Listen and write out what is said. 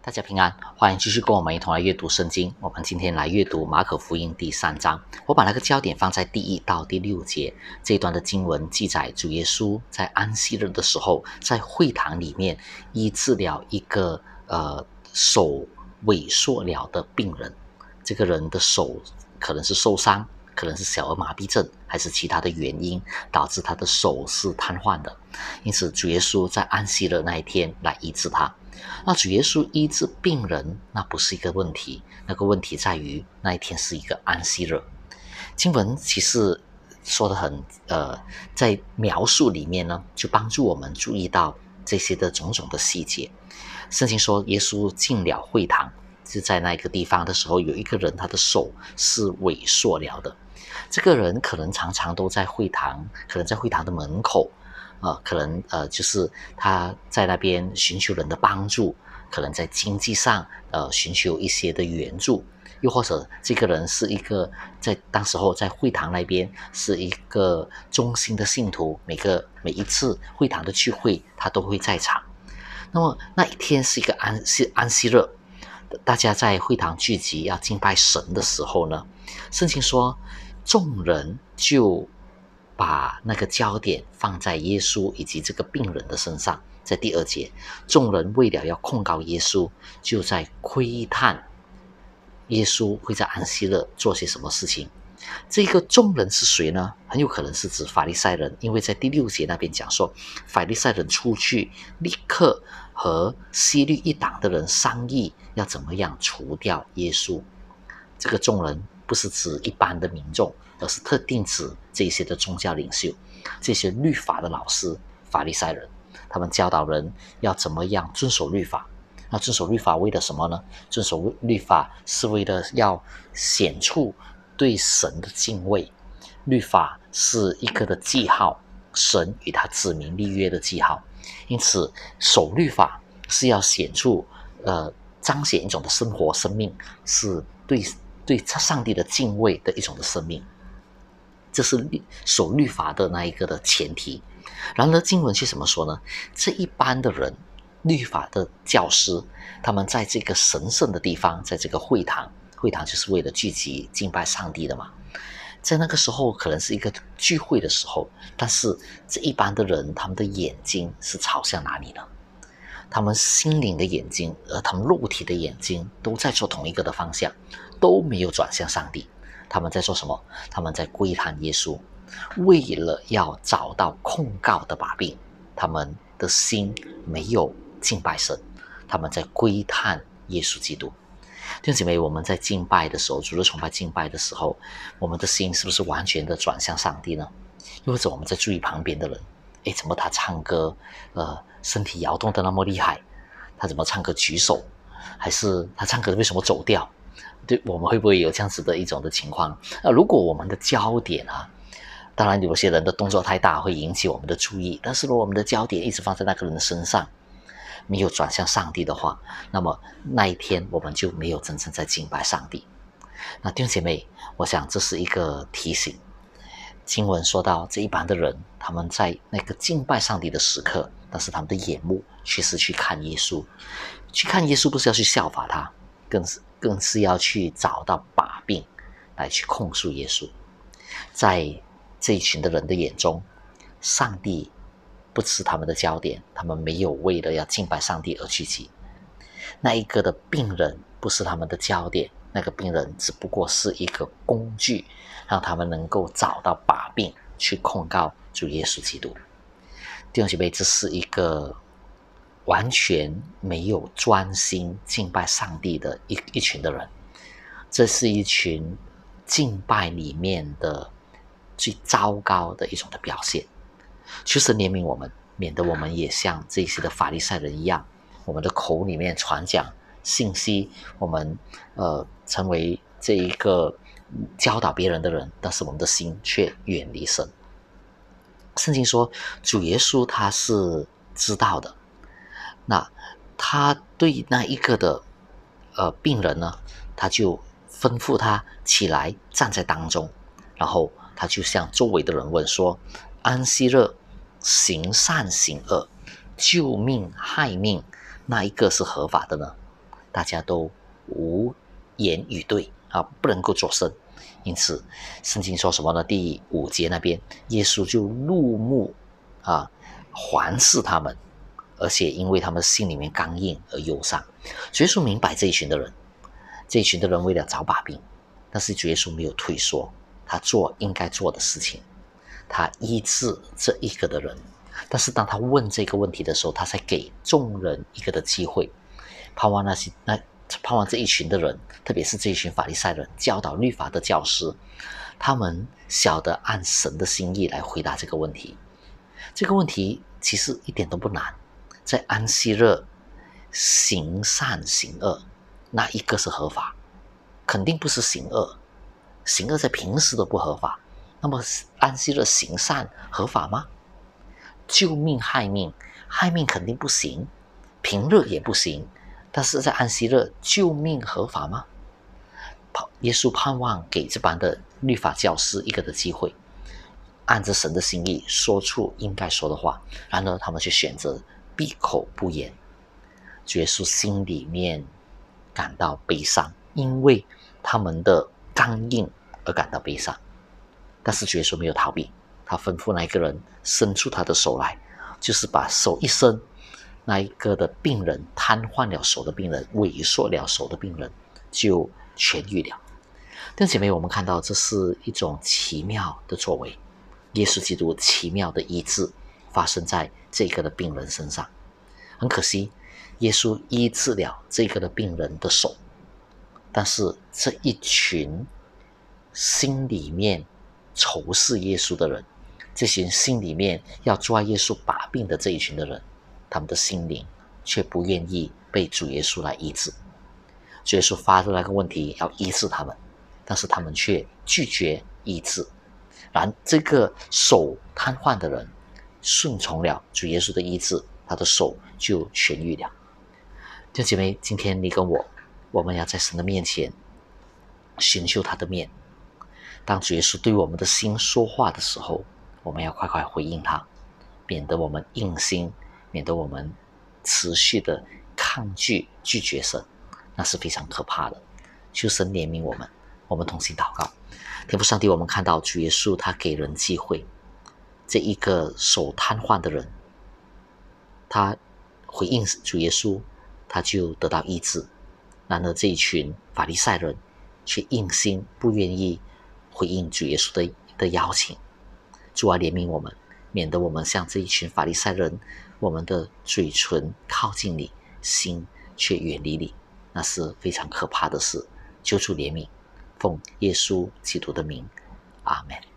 大家平安，欢迎继续跟我们一同来阅读圣经。我们今天来阅读马可福音第3章。我把那个焦点放在第1到第6节这一段的经文，记载主耶稣在安息日的时候，在会堂里面医治了一个手萎缩了的病人。这个人的手可能是受伤，可能是小儿麻痹症，还是其他的原因导致他的手是瘫痪的。因此主耶稣在安息日那一天来医治他。那主耶稣医治病人，那不是一个问题，那个问题在于那一天是一个安息日。经文其实说得很在描述里面呢，就帮助我们注意到这些的种种的细节。圣经说耶稣进了会堂，是在那个地方的时候，有一个人他的手是萎缩了的。这个人可能常常都在会堂，可能在会堂的门口，可能就是他在那边寻求人的帮助，可能在经济上寻求一些的援助，又或者这个人是一个在当时候在会堂那边是一个忠心的信徒，每一次会堂的聚会他都会在场。那么那一天是一个安息日，大家在会堂聚集要敬拜神的时候呢，圣经说众人就把那个焦点放在耶稣以及这个病人的身上。在第2节，众人为了要控告耶稣，就在窥探耶稣会在安息日做些什么事情。这个众人是谁呢？很有可能是指法利赛人，因为在第6节那边讲说，法利赛人出去立刻和希律一党的人商议要怎么样除掉耶稣。这个众人不是指一般的民众，而是特定指这些的宗教领袖，这些律法的老师，法利赛人。他们教导人要怎么样遵守律法。那遵守律法为了什么呢？遵守律法是为了要显出对神的敬畏。律法是一个的记号，神与他子民立约的记号。因此守律法是要显出彰显一种的生活生命，是对上帝的敬畏的一种的生命。这是守律法的那一个的前提。然而经文是怎么说呢？这一般的人，律法的教师，他们在这个神圣的地方，在这个会堂就是为了聚集敬拜上帝的嘛。在那个时候可能是一个聚会的时候，但是这一般的人，他们的眼睛是朝向哪里呢？他们心灵的眼睛他们肉体的眼睛都在做同一个的方向，都没有转向上帝。他们在做什么？他们在窥探耶稣，为了要找到控告的把柄。他们的心没有敬拜神，他们在窥探耶稣基督。弟兄姐妹，我们在敬拜的时候，主日崇拜敬拜的时候，我们的心是不是完全的转向上帝呢？又或者我们在注意旁边的人，怎么他唱歌身体摇动的那么厉害？他怎么唱歌举手？还是他唱歌为什么走调？对，我们会不会有这样子的一种的情况？如果我们的焦点当然有些人的动作太大会引起我们的注意，但是如果我们的焦点一直放在那个人的身上，没有转向上帝的话，那么那一天我们就没有真正在敬拜上帝。那弟兄姐妹，我想这是一个提醒。经文说到这一般的人，他们在那个敬拜上帝的时刻，但是他们的眼目却是去看耶稣。去看耶稣不是要去效法他，更是要去找到把柄来去控诉耶稣。在这一群的人的眼中，上帝不是他们的焦点，他们没有为了要敬拜上帝而聚集。那一个的病人不是他们的焦点，那个病人只不过是一个工具，让他们能够找到把柄去控告主耶稣基督。弟兄姐妹，这是一个完全没有专心敬拜上帝的一群的人。这是一群敬拜里面的最糟糕的一种的表现。求神怜悯我们，免得我们也像这些的法利赛人一样，我们的口里面传讲信息，我们成为这一个教导别人的人，但是我们的心却远离神。圣经说主耶稣他是知道的，那他对那一个的病人呢，他就吩咐他起来站在当中，然后他就向周围的人问说，安息日行善行恶，救命害命，那一个是合法的呢？ 大家都无言以对啊，不能够作声。因此，圣经说什么呢？第5节那边，耶稣就怒目环视他们，而且因为他们心里面刚硬而忧伤。主耶稣明白这一群的人为了找把柄，但是主耶稣没有退缩，他做应该做的事情，他医治这一个的人。但是当他问这个问题的时候，他才给众人一个的机会，盼望这一群的人，特别是这一群法利赛人，教导律法的教师，他们晓得按神的心意来回答这个问题。这个问题其实一点都不难，在安息日行善行恶，哪一个是合法？肯定不是行恶，行恶在平时都不合法。那么安息日行善合法吗？救命害命，害命肯定不行，平日也不行，但是在安息日救命合法吗？耶稣盼望给这般的律法教师一个的机会，按着神的心意说出应该说的话，然而他们却选择闭口不言。主耶稣心里面感到悲伤，因为他们的刚硬而感到悲伤。但是主耶稣没有逃避，他吩咐那一个人伸出他的手来，就是把手一伸，那一个的病人，瘫痪了手的病人，萎缩了手的病人就痊愈了。弟兄姐妹，我们看到这是一种奇妙的作为，耶稣基督奇妙的医治发生在这个的病人身上。很可惜，耶稣医治了这个的病人的手，但是这一群心里面仇视耶稣的人，这群心里面要抓耶稣把柄的这一群的人，他们的心灵却不愿意被主耶稣来医治。主耶稣发出那个问题要医治他们，但是他们却拒绝医治。这个手瘫痪的人顺从了主耶稣的医治，他的手就痊愈了。弟兄姐妹，今天你跟我们要在神的面前寻求他的面。当主耶稣对我们的心说话的时候，我们要快快回应他，免得我们硬心，免得我们持续的抗拒拒绝神，那是非常可怕的。求神怜悯我们，我们同心祷告。天父上帝，我们看到主耶稣他给人机会，这一个手瘫痪的人，他回应主耶稣，他就得到医治。然而这一群法利赛人却硬心不愿意回应主耶稣的邀请。主啊，怜悯我们，免得我们像这一群法利赛人，我们的嘴唇靠近你，心却远离你，那是非常可怕的事。求主怜悯，奉耶稣基督的名，阿们。